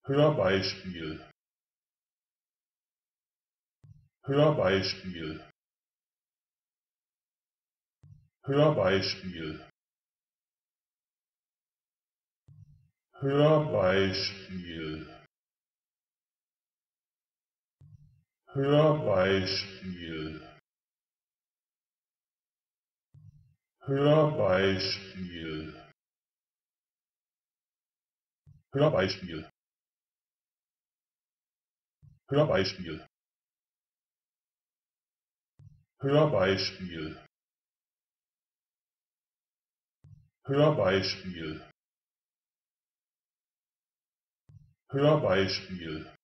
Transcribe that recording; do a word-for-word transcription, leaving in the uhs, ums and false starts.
Hörbeispiel Hörbeispiel Hörbeispiel Hörbeispiel Hörbeispiel Hörbeispiel Hörbeispiel Hörbeispiel Hörbeispiel Hörbeispiel Hörbeispiel